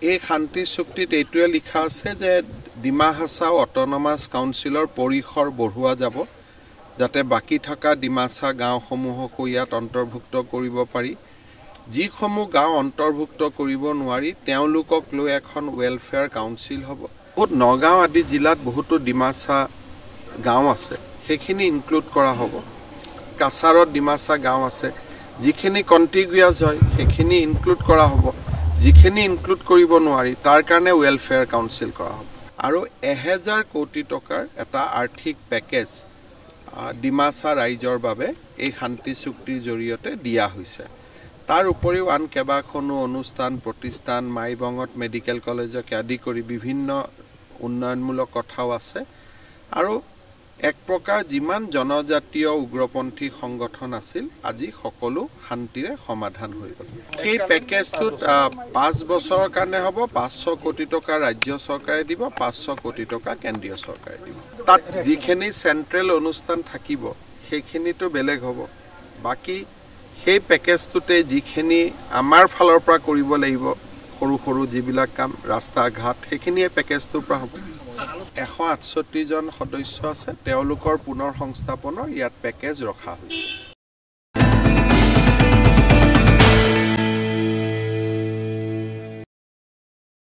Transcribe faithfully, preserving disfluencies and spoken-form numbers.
এই শান্তি চুক্তিত এইটোৱে লিখা আছে যে ডিমা হাছাও অট'নমাছ কাউন্সিলৰ পৰিসৰ বঢ়োৱা যাব যাতে বাকি থকা ডিমাছা গাঁওসমূহকো ইয়াত অন্তৰ্ভুক্ত কৰিব পাৰি যিসমূহ গাঁও অন্তৰ্ভুক্ত কৰিব নোৱাৰি তেওঁলোকক লৈ এখন ৱেলফেয়াৰ কাউন্সিল হ'ব বহুত নগাঁও আদি জিলাত বহুতো ডিমাছা গাঁও আছে সেইখিনি ইনক্লুড কৰা হ'ব কাছাৰত ডিমাছা গাঁও আছে যিখিনি কন্টিগুয়াছ হয় সেইখিনি ইনক্লুড কৰা হ'ব যিখিনি ইনক্লুড কৰিব নোৱাৰি তাৰ কাৰণে ৱেলফেয়াৰ কাউন্সিল কৰা হ'ব আৰু এহেজাৰ কোটি টকাৰ এটা আৰ্থিক পেকেজ ডিমাছা ৰাইজৰ বাবে এই শান্তি চুক্তিৰ জৰিয়তে দিয়া হৈছে তাৰ উপৰিও আন কেইবাখনো অনুষ্ঠান প্ৰতিষ্ঠান মাইবঙত মেডিকেল কলেজকে আদি কৰি বিভিন্ন উন্নয়নমূলক কথাও আছে আৰু এক প্ৰকাৰ যিমান জনজাতীয় উগ্ৰপন্থী সংগঠন আছিল আজি সকলো শান্তিৰে সমাধান হৈ গ'ল এই পেকেজটোত পাঁচ বছৰৰ কাৰণে হ'ব পাঁচশ কোটি টকা ৰাজ্য চৰকাৰে দিব পাঁচশ কোটি টকা কেন্দ্ৰীয় চৰকাৰে দিব তাত যিখিনি চেন্ট্ৰেল অনুষ্ঠান থাকিব সেইখিনিতো বেলেগ হ'ব বাকি সেই পেকেজটোতে যিখিনি আমাৰ ফালৰ পৰা কৰিব লাগিব সৰু সৰু যিবিলাক কাম ৰাস্তা ঘাট সেইখিনিয়ে পেকেজটোৰ পৰা হ'ব এশ আঠষষ্ঠি জন সদস্য আছে তেওঁলোকৰ পুনৰ সংস্থাপনৰ ইয়াত পেকেজ ৰখা হৈছে